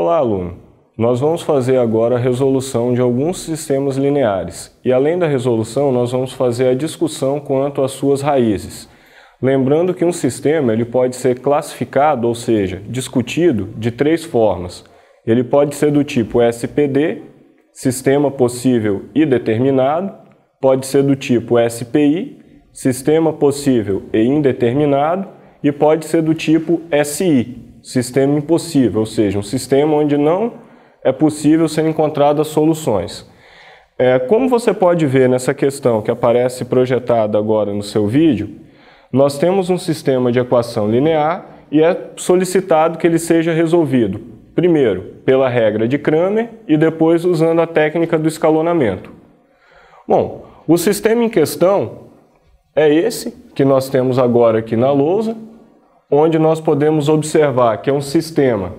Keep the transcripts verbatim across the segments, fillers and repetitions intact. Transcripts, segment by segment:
Olá, aluno! Nós vamos fazer agora a resolução de alguns sistemas lineares e, além da resolução, nós vamos fazer a discussão quanto às suas raízes. Lembrando que um sistema ele pode ser classificado, ou seja, discutido, de três formas. Ele pode ser do tipo S P D, Sistema Possível e Determinado, pode ser do tipo S P I, Sistema Possível e Indeterminado, e pode ser do tipo S I, Sistema Impossível, ou seja, um sistema onde não é possível ser encontradas soluções. É, como você pode ver nessa questão que aparece projetada agora no seu vídeo, nós temos um sistema de equação linear e é solicitado que ele seja resolvido, primeiro, pela regra de Cramer e depois usando a técnica do escalonamento. Bom, o sistema em questão é esse que nós temos agora aqui na lousa, onde nós podemos observar que é um sistema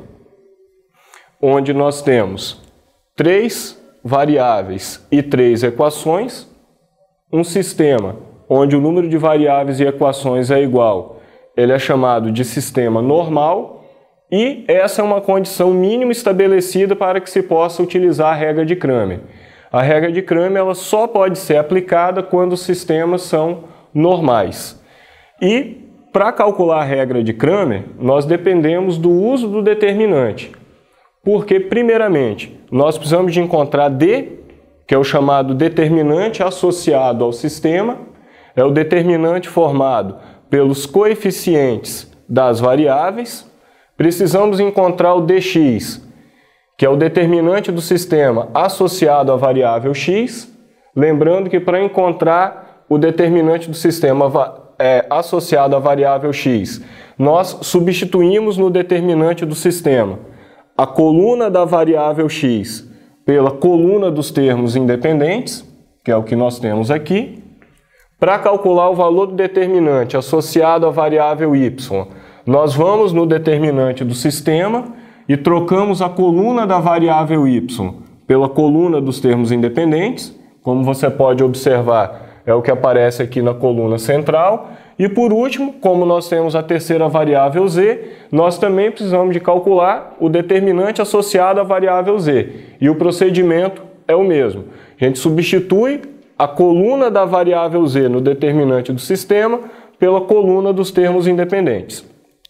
onde nós temos três variáveis e três equações, um sistema onde o número de variáveis e equações é igual, ele é chamado de sistema normal, e essa é uma condição mínima estabelecida para que se possa utilizar a regra de Cramer. A regra de Cramer ela só pode ser aplicada quando os sistemas são normais. E para calcular a regra de Cramer, nós dependemos do uso do determinante. Porque, primeiramente, nós precisamos de encontrar D, que é o chamado determinante associado ao sistema, é o determinante formado pelos coeficientes das variáveis. Precisamos encontrar o dx, que é o determinante do sistema associado à variável x. Lembrando que para encontrar o determinante do sistema é, associado à variável x, nós substituímos no determinante do sistema a coluna da variável x pela coluna dos termos independentes, que é o que nós temos aqui. Para calcular o valor do determinante associado à variável y, nós vamos no determinante do sistema e trocamos a coluna da variável y pela coluna dos termos independentes. Como você pode observar, é o que aparece aqui na coluna central. E por último, como nós temos a terceira variável z, nós também precisamos de calcular o determinante associado à variável z. E o procedimento é o mesmo. A gente substitui a coluna da variável z no determinante do sistema pela coluna dos termos independentes.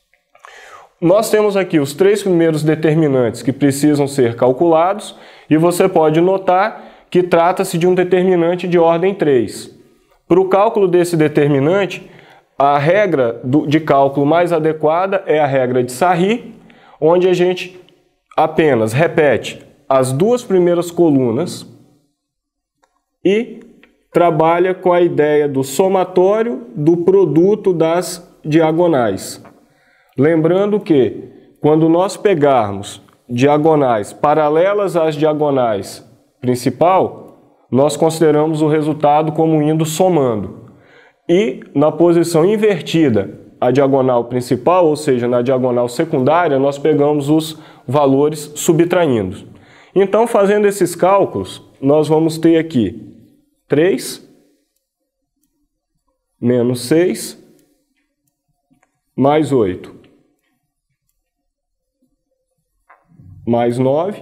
Nós temos aqui os três primeiros determinantes que precisam ser calculados e você pode notar que trata-se de um determinante de ordem três. Para o cálculo desse determinante, a regra do, de cálculo mais adequada é a regra de Sarri, onde a gente apenas repete as duas primeiras colunas e trabalha com a ideia do somatório do produto das diagonais. Lembrando que, quando nós pegarmos diagonais paralelas às diagonais principal, nós consideramos o resultado como indo somando. E na posição invertida à diagonal principal, ou seja, na diagonal secundária, nós pegamos os valores subtraindo. Então, fazendo esses cálculos, nós vamos ter aqui três menos seis mais oito mais nove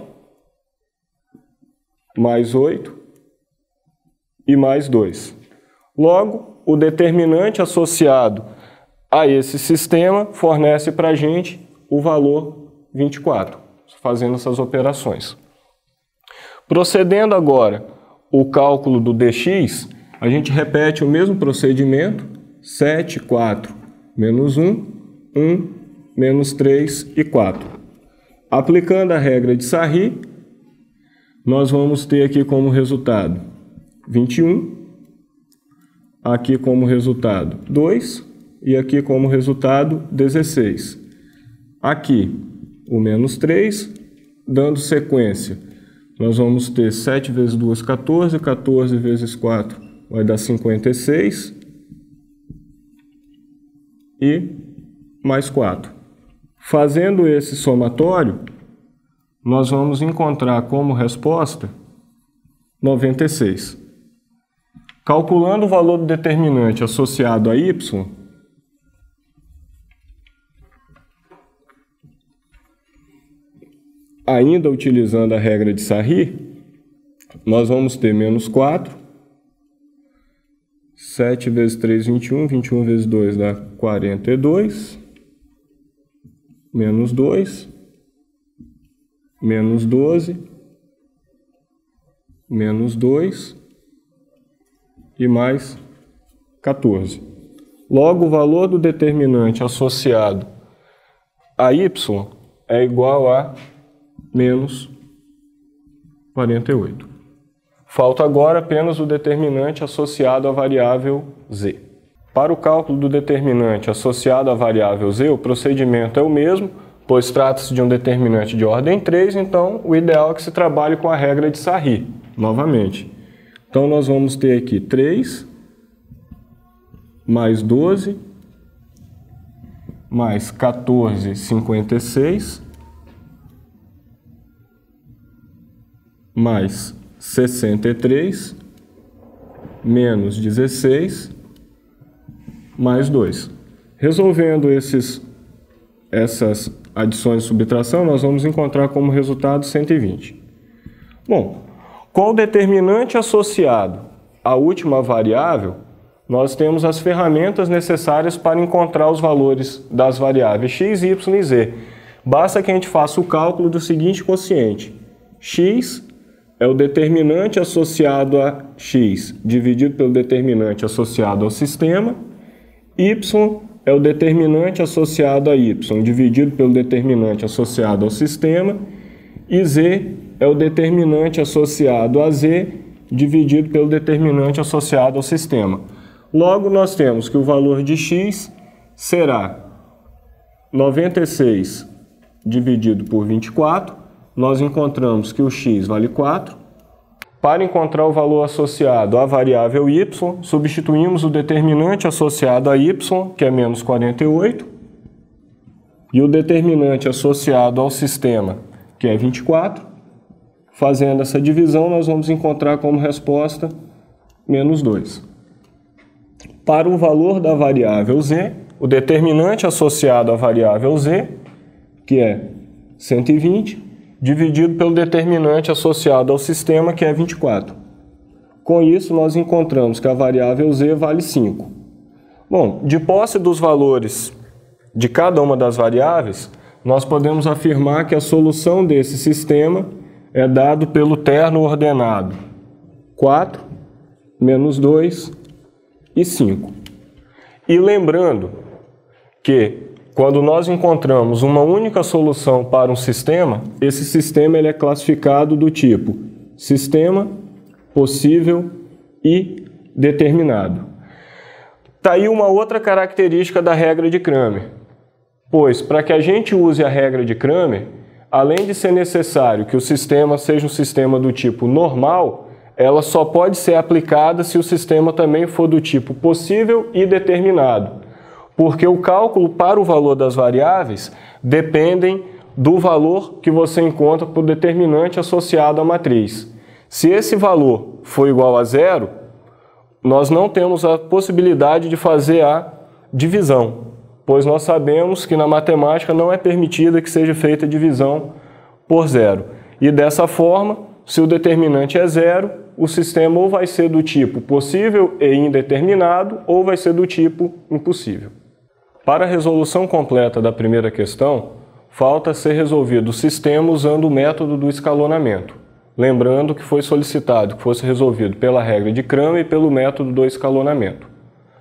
mais oito e mais dois. Logo, o determinante associado a esse sistema fornece para a gente o valor vinte e quatro, fazendo essas operações. Procedendo agora o cálculo do dx, a gente repete o mesmo procedimento, sete, quatro, menos um, um, menos três e quatro. Aplicando a regra de Sarri, nós vamos ter aqui como resultado vinte e um, aqui como resultado dois e aqui como resultado dezesseis. Aqui o menos três, dando sequência, nós vamos ter sete vezes duas, quatorze, quatorze vezes quatro vai dar cinquenta e seis e mais quatro. Fazendo esse somatório, nós vamos encontrar como resposta noventa e seis. Calculando o valor do determinante associado a y, ainda utilizando a regra de Sarri, nós vamos ter menos quatro, sete vezes três, vinte e um, vinte e um vezes dois dá quarenta e dois, menos dois, menos doze, menos dois e mais quatorze. Logo, o valor do determinante associado a y é igual a menos quarenta e oito. Falta agora apenas o determinante associado à variável z. Para o cálculo do determinante associado à variável z, o procedimento é o mesmo, pois trata-se de um determinante de ordem três, então o ideal é que se trabalhe com a regra de Sarri, novamente. Então nós vamos ter aqui três mais doze mais quatorze vírgula cinquenta e seis mais sessenta e três menos dezesseis mais dois. Resolvendo esses, essas adições de subtração, nós vamos encontrar como resultado cento e vinte. Bom, com o determinante associado à última variável, nós temos as ferramentas necessárias para encontrar os valores das variáveis x, y e z. Basta que a gente faça o cálculo do seguinte quociente. X é o determinante associado a x dividido pelo determinante associado ao sistema. Y é o determinante associado a y dividido pelo determinante associado ao sistema. E z é o determinante associado a z dividido pelo determinante associado ao sistema. Logo, nós temos que o valor de x será noventa e seis dividido por vinte e quatro. Nós encontramos que o x vale quatro. Para encontrar o valor associado à variável y, substituímos o determinante associado a y, que é menos quarenta e oito, e o determinante associado ao sistema, que é vinte e quatro. Fazendo essa divisão, nós vamos encontrar como resposta menos dois. Para o valor da variável z, o determinante associado à variável z, que é cento e vinte, dividido pelo determinante associado ao sistema, que é vinte e quatro. Com isso, nós encontramos que a variável z vale cinco. Bom, de posse dos valores de cada uma das variáveis, nós podemos afirmar que a solução desse sistema é dado pelo terno ordenado quatro, menos dois e cinco. E lembrando que quando nós encontramos uma única solução para um sistema, esse sistema ele é classificado do tipo sistema, possível e determinado. Está aí uma outra característica da regra de Cramer, pois para que a gente use a regra de Cramer, além de ser necessário que o sistema seja um sistema do tipo normal, ela só pode ser aplicada se o sistema também for do tipo possível e determinado, porque o cálculo para o valor das variáveis dependem do valor que você encontra por determinante associado à matriz. Se esse valor for igual a zero, nós não temos a possibilidade de fazer a divisão, pois nós sabemos que na matemática não é permitida que seja feita divisão por zero. E dessa forma, se o determinante é zero, o sistema ou vai ser do tipo possível e indeterminado, ou vai ser do tipo impossível. Para a resolução completa da primeira questão, falta ser resolvido o sistema usando o método do escalonamento. Lembrando que foi solicitado que fosse resolvido pela regra de Cramer e pelo método do escalonamento.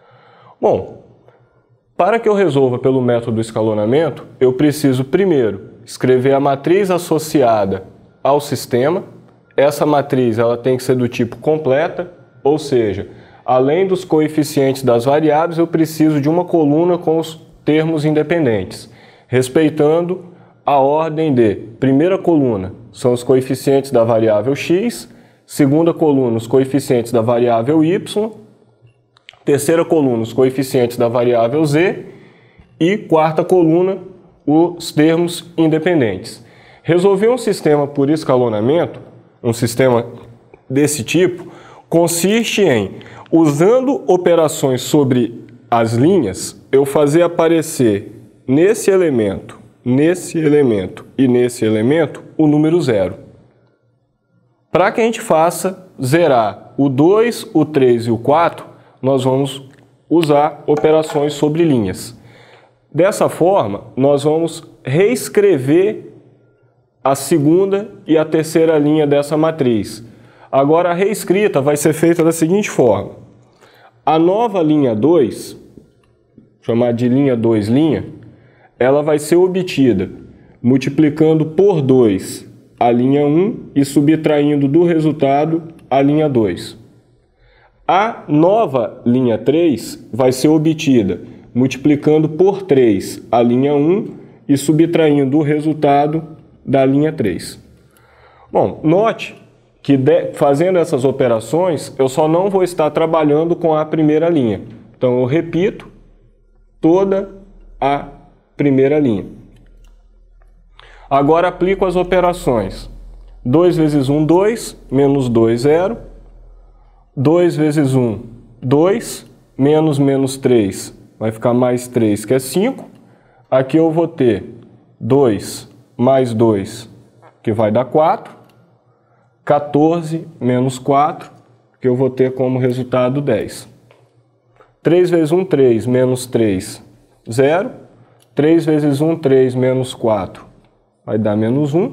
Bom, para que eu resolva pelo método do escalonamento, eu preciso primeiro escrever a matriz associada ao sistema. Essa matriz ela tem que ser do tipo completa, ou seja, além dos coeficientes das variáveis, eu preciso de uma coluna com os termos independentes, respeitando a ordem de primeira coluna são os coeficientes da variável x, segunda coluna os coeficientes da variável y, terceira coluna os coeficientes da variável z e quarta coluna os termos independentes. Resolver um sistema por escalonamento, um sistema desse tipo, consiste em, usando operações sobre as linhas, eu fazer aparecer nesse elemento, nesse elemento e nesse elemento o número zero. Para que a gente faça zerar o dois, o três e o quatro, nós vamos usar operações sobre linhas. Dessa forma, nós vamos reescrever a segunda e a terceira linha dessa matriz. Agora, a reescrita vai ser feita da seguinte forma. A nova linha dois, chamada de linha dois', ela vai ser obtida multiplicando por dois a linha um e subtraindo do resultado a linha dois. A nova linha três vai ser obtida multiplicando por três a linha um e subtraindo o resultado da linha três. Bom, note que de, fazendo essas operações, eu só não vou estar trabalhando com a primeira linha. Então, eu repito toda a primeira linha. Agora, aplico as operações. dois vezes um, dois, menos dois, zero. dois vezes um, dois, menos menos três, vai ficar mais três, que é cinco. Aqui eu vou ter dois mais dois, que vai dar quatro. quatorze menos quatro, que eu vou ter como resultado dez. três vezes um, três, menos três, zero. três vezes um, três, menos quatro, vai dar menos um.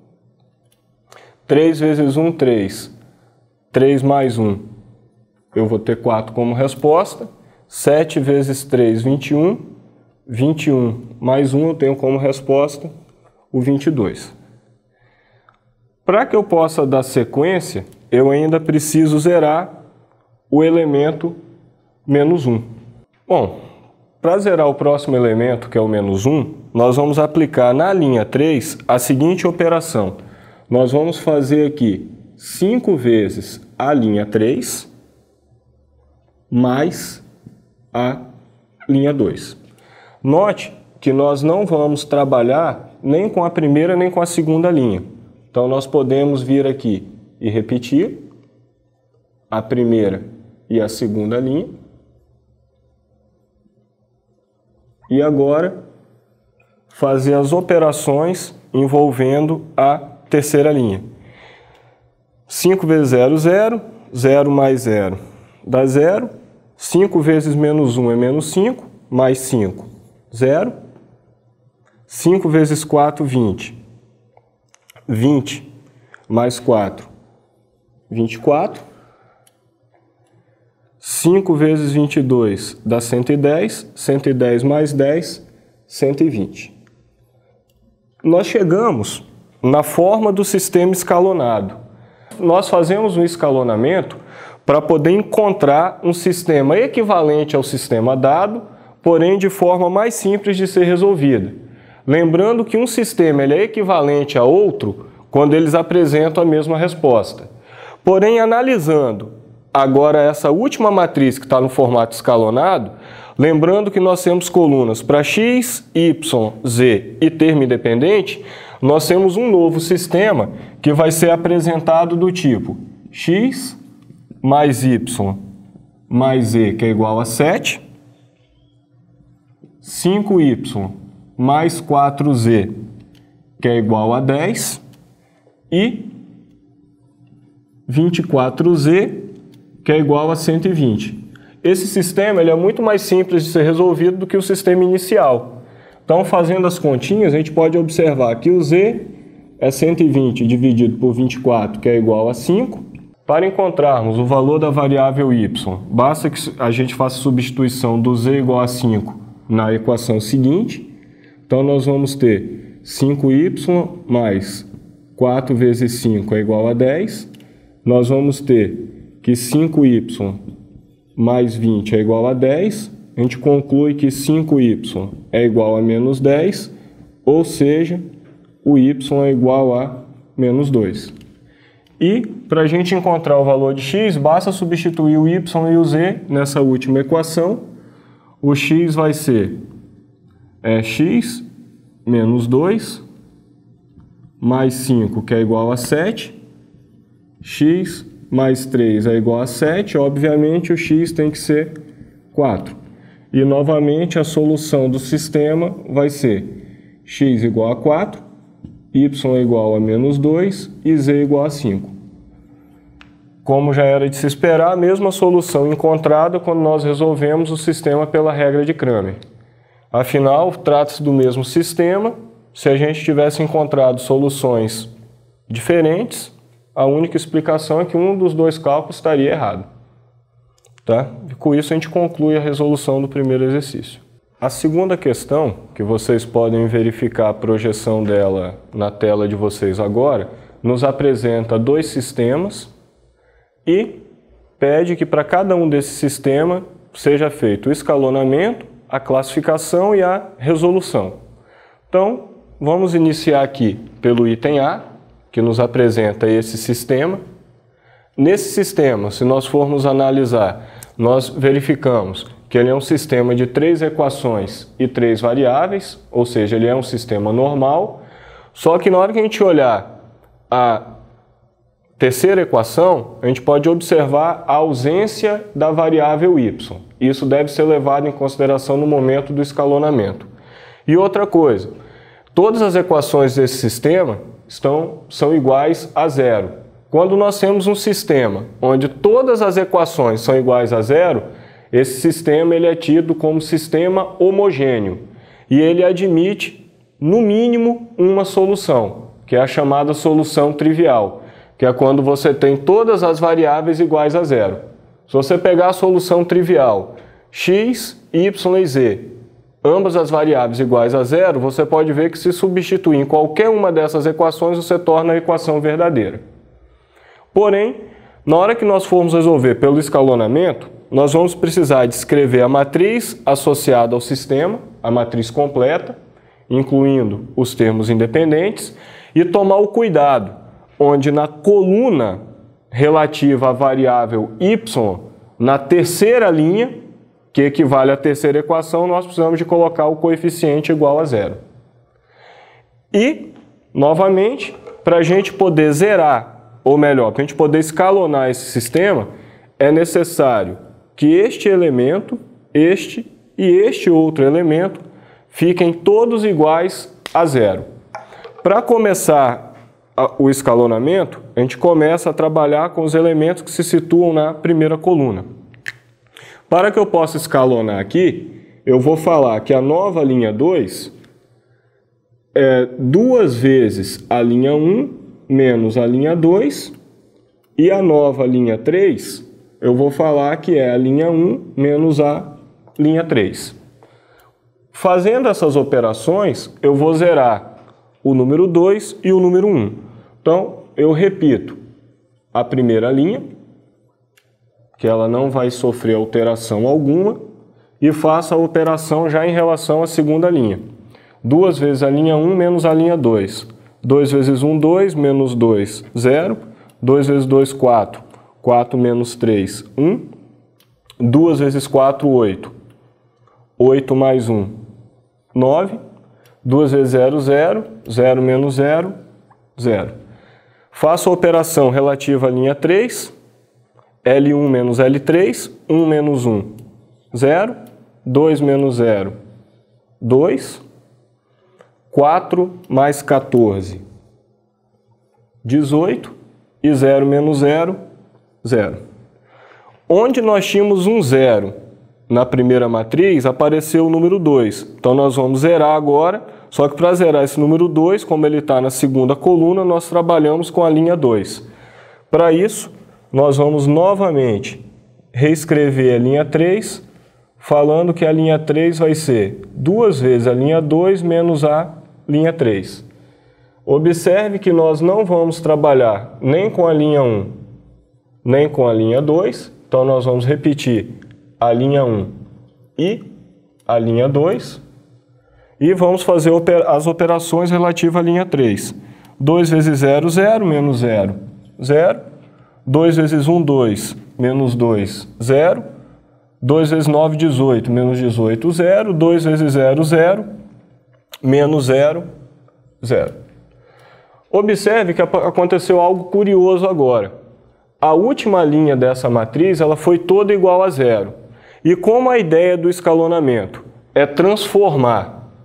três vezes um, três. três mais um, eu vou ter quatro como resposta. sete vezes três, vinte e um. vinte e um mais um eu tenho como resposta o vinte e dois. Para que eu possa dar sequência, eu ainda preciso zerar o elemento menos um. Bom, para zerar o próximo elemento, que é o menos um, nós vamos aplicar na linha três a seguinte operação. Nós vamos fazer aqui cinco vezes a linha três mais a linha dois. Note que nós não vamos trabalhar nem com a primeira nem com a segunda linha. Então, nós podemos vir aqui e repetir a primeira e a segunda linha. E agora, fazer as operações envolvendo a terceira linha. cinco vezes zero, zero. zero mais zero dá zero. cinco vezes menos um é menos cinco. Mais cinco, zero. cinco vezes quatro, vinte. vinte mais quatro, vinte e quatro. cinco vezes vinte e dois dá cento e dez. cento e dez mais dez, cento e vinte. Nós chegamos na forma do sistema escalonado. Nós fazemos um escalonamento para poder encontrar um sistema equivalente ao sistema dado, porém de forma mais simples de ser resolvida. Lembrando que um sistema ele é equivalente a outro quando eles apresentam a mesma resposta. Porém, analisando agora essa última matriz que está no formato escalonado, lembrando que nós temos colunas para x, y, z e termo independente, nós temos um novo sistema que vai ser apresentado do tipo x mais y mais z, que é igual a sete, cinco y mais quatro z, que é igual a dez, e vinte e quatro z, que é igual a cento e vinte. Esse sistema ele é muito mais simples de ser resolvido do que o sistema inicial. Então, fazendo as continhas, a gente pode observar que o z é cento e vinte dividido por vinte e quatro, que é igual a cinco. Para encontrarmos o valor da variável y, basta que a gente faça substituição do z igual a cinco na equação seguinte. Então, nós vamos ter cinco y mais quatro vezes cinco é igual a dez. Nós vamos ter que cinco y mais vinte é igual a dez. A gente conclui que cinco y é igual a menos dez, ou seja, o y é igual a menos dois. E, para a gente encontrar o valor de x, basta substituir o y e o z nessa última equação. O x vai ser é, x menos dois mais cinco, que é igual a sete. X mais três é igual a sete. Obviamente, o x tem que ser quatro. E, novamente, a solução do sistema vai ser x igual a quatro, y igual a menos dois e z igual a cinco. Como já era de se esperar, a mesma solução encontrada quando nós resolvemos o sistema pela regra de Cramer. Afinal, trata-se do mesmo sistema. Se a gente tivesse encontrado soluções diferentes, a única explicação é que um dos dois cálculos estaria errado. Tá? E com isso a gente conclui a resolução do primeiro exercício. A segunda questão, que vocês podem verificar a projeção dela na tela de vocês agora, nos apresenta dois sistemas e pede que para cada um desses sistemas seja feito o escalonamento, a classificação e a resolução. Então, vamos iniciar aqui pelo item A, que nos apresenta esse sistema. Nesse sistema, se nós formos analisar, nós verificamos que ele é um sistema de três equações e três variáveis, ou seja, ele é um sistema normal, só que na hora que a gente olhar a terceira equação, a gente pode observar a ausência da variável y. Isso deve ser levado em consideração no momento do escalonamento. E outra coisa, todas as equações desse sistema estão, são iguais a zero. Quando nós temos um sistema onde todas as equações são iguais a zero, esse sistema ele é tido como sistema homogêneo e ele admite, no mínimo, uma solução, que é a chamada solução trivial, que é quando você tem todas as variáveis iguais a zero. Se você pegar a solução trivial, x, y e z, ambas as variáveis iguais a zero, você pode ver que se substituir em qualquer uma dessas equações, você torna a equação verdadeira. Porém, na hora que nós formos resolver pelo escalonamento, nós vamos precisar descrever a matriz associada ao sistema, a matriz completa, incluindo os termos independentes, e tomar o cuidado, onde na coluna relativa à variável y, na terceira linha, que equivale à terceira equação, nós precisamos de colocar o coeficiente igual a zero. E, novamente, para a gente poder zerar, ou melhor, para a gente poder escalonar esse sistema, é necessário que este elemento, este e este outro elemento fiquem todos iguais a zero. Para começar o escalonamento, a gente começa a trabalhar com os elementos que se situam na primeira coluna. Para que eu possa escalonar aqui, eu vou falar que a nova linha dois é duas vezes a linha um menos a linha dois e a nova linha três eu vou falar que é a linha um menos a linha três. Fazendo essas operações, eu vou zerar o número dois e o número um. Então, eu repito a primeira linha, que ela não vai sofrer alteração alguma, e faço a operação já em relação à segunda linha. duas vezes a linha um menos a linha dois. dois vezes um, dois, menos dois, zero. dois vezes dois, quatro. quatro menos três, um. duas vezes quatro, oito. oito mais um, nove. duas vezes zero, zero. zero menos zero, zero. Faço a operação relativa à linha três. L um menos L três. um menos um, zero. dois menos zero, dois. quatro mais quatorze, dezoito. E zero menos zero, zero. Onde nós tínhamos um zero na primeira matriz, apareceu o número dois. Então nós vamos zerar agora, só que para zerar esse número dois, como ele está na segunda coluna, nós trabalhamos com a linha dois. Para isso, nós vamos novamente reescrever a linha três, falando que a linha três vai ser duas vezes a linha dois menos a linha três. Observe que nós não vamos trabalhar nem com a linha um, nem com a linha dois, então nós vamos repetir a linha um e a linha dois, e vamos fazer as operações relativas à linha três. dois vezes zero, zero, menos zero, zero. dois vezes um, dois, menos dois, zero. dois vezes nove, dezoito, menos dezoito, zero. dois vezes zero, zero, menos zero, zero. Observe que aconteceu algo curioso agora. A última linha dessa matriz ela foi toda igual a zero. E como a ideia do escalonamento é transformar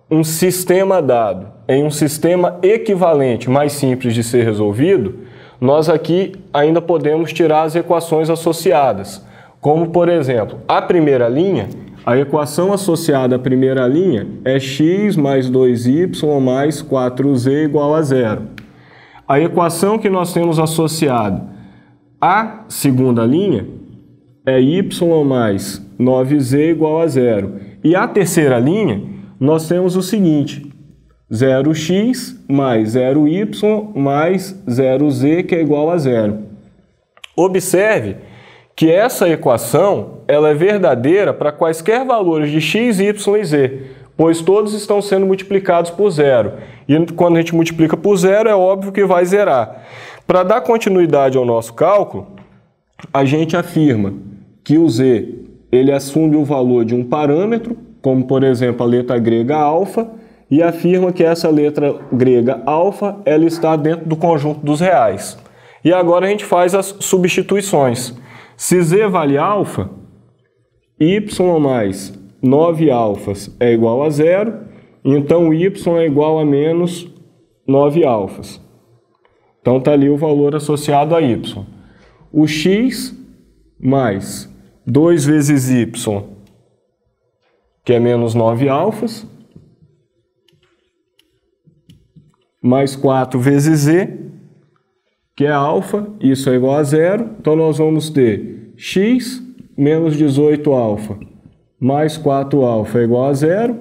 um sistema dado em um sistema equivalente mais simples de ser resolvido, nós aqui ainda podemos tirar as equações associadas. Como, por exemplo, a primeira linha, a equação associada à primeira linha é x mais dois y mais quatro z igual a zero. A equação que nós temos associada à segunda linha é y mais nove z igual a zero. E a terceira linha, nós temos o seguinte, zero x mais zero y mais zero z, que é igual a zero. Observe que essa equação ela é verdadeira para quaisquer valores de x, y e z, pois todos estão sendo multiplicados por zero. E quando a gente multiplica por zero, é óbvio que vai zerar. Para dar continuidade ao nosso cálculo, a gente afirma que o z ele assume o valor de um parâmetro, como por exemplo a letra grega alfa, e afirma que essa letra grega alfa ela está dentro do conjunto dos reais. E agora a gente faz as substituições. Se z vale alfa, y mais nove alfas é igual a zero, então y é igual a menos nove alfas. Então está ali o valor associado a y. O x mais dois vezes y, que é menos nove alfas, mais quatro vezes z, que é alfa, isso é igual a zero. Então nós vamos ter x menos dezoito alfa mais quatro alfa é igual a zero.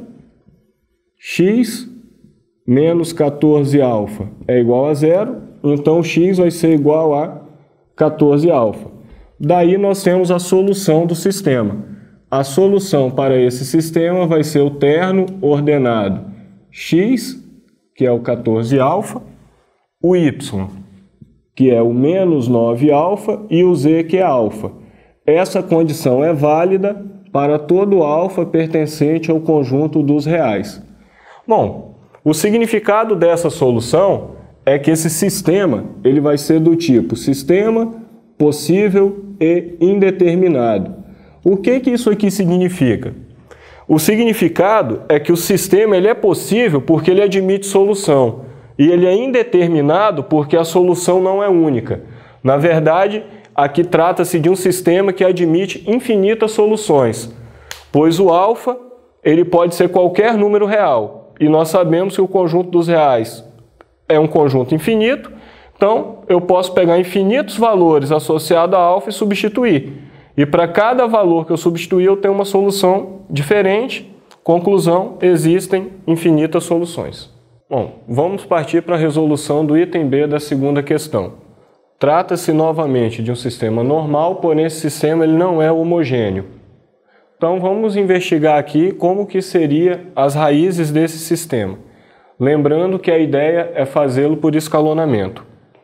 X menos quatorze alfa é igual a zero. Então x vai ser igual a quatorze alfa. Daí nós temos a solução do sistema. A solução para esse sistema vai ser o terno ordenado x, que é o quatorze alfa, o y, que é o menos nove alfa, e o z, que é alfa. Essa condição é válida para todo alfa pertencente ao conjunto dos reais. Bom, o significado dessa solução é que esse sistema ele vai ser do tipo sistema, possível e indeterminado. O que que isso aqui significa? O significado é que o sistema ele é possível porque ele admite solução, e ele é indeterminado porque a solução não é única. Na verdade, aqui trata-se de um sistema que admite infinitas soluções, pois o alfa ele pode ser qualquer número real, e nós sabemos que o conjunto dos reais é um conjunto infinito, então eu posso pegar infinitos valores associados a alfa e substituir. E para cada valor que eu substituir, eu tenho uma solução diferente. Conclusão, existem infinitas soluções. Bom, vamos partir para a resolução do item B da segunda questão. Trata-se novamente de um sistema normal, porém esse sistema ele não é homogêneo. Então vamos investigar aqui como que seria as raízes desse sistema. Lembrando que a ideia é fazê-lo por escalonamento.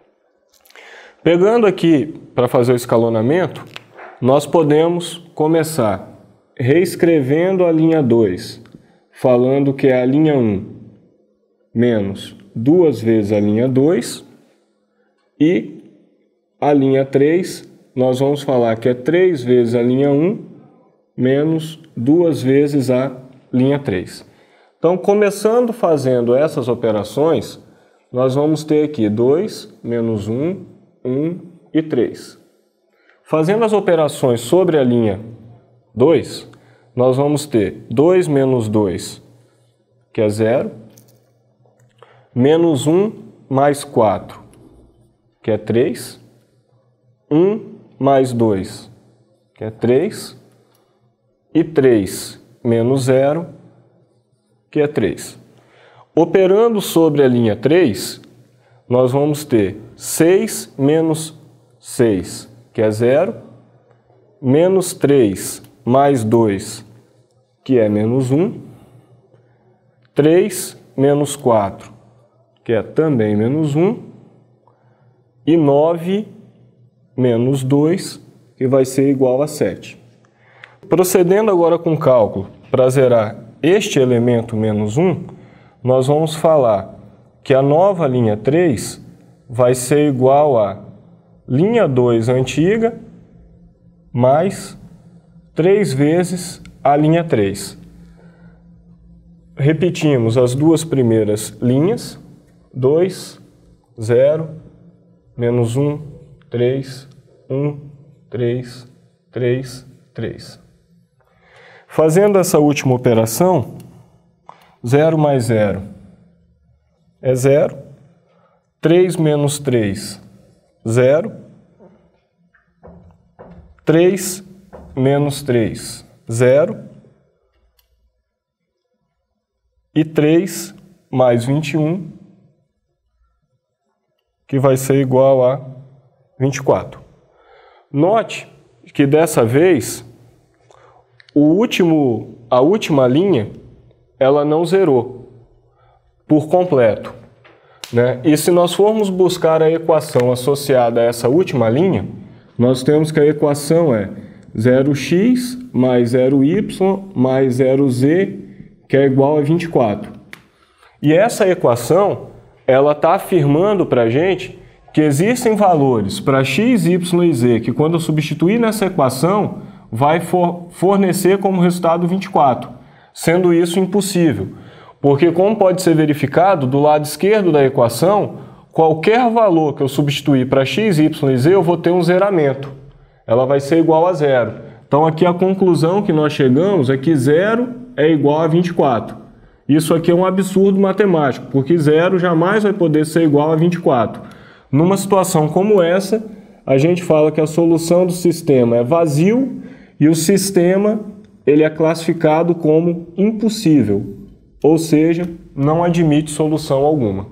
Pegando aqui para fazer o escalonamento, nós podemos começar reescrevendo a linha dois, falando que é a linha um menos duas vezes a linha dois, e a linha três, nós vamos falar que é três vezes a linha um menos duas vezes a linha três. Então, começando fazendo essas operações, nós vamos ter aqui dois menos um, um e três. Fazendo as operações sobre a linha dois, nós vamos ter dois menos dois, que é zero, menos um mais quatro, que é três, um mais dois, que é três, e três menos zero, que é três. Operando sobre a linha três, nós vamos ter seis menos seis, que é zero, menos três mais dois, que é menos um, três menos quatro, que é também menos um, e nove menos dois, que vai ser igual a sete. Procedendo agora com o cálculo para zerar este elemento menos um, nós vamos falar que a nova linha três vai ser igual a linha dois antiga mais três vezes a linha três. repetimos as duas primeiras linhas, dois, zero, menos um, três, um, três, três, três. Fazendo essa última operação, zero mais zero é zero, três menos três, zero, três menos três, zero, e três mais vinte e um, que vai ser igual a vinte e quatro. Note que dessa vez, o último, a última linha, ela não zerou por completo, né? E se nós formos buscar a equação associada a essa última linha, nós temos que a equação é zero x mais zero y mais zero z, que é igual a vinte e quatro. E essa equação, ela está afirmando para a gente que existem valores para x, y e z, que quando eu substituir nessa equação, vai for fornecer como resultado vinte e quatro, sendo isso impossível. Porque, como pode ser verificado, do lado esquerdo da equação, qualquer valor que eu substituir para x, y e z, eu vou ter um zeramento. Ela vai ser igual a zero. Então, aqui a conclusão que nós chegamos é que zero é igual a vinte e quatro. Isso aqui é um absurdo matemático, porque zero jamais vai poder ser igual a vinte e quatro. Numa situação como essa, a gente fala que a solução do sistema é vazio e o sistema ele é classificado como impossível, ou seja, não admite solução alguma.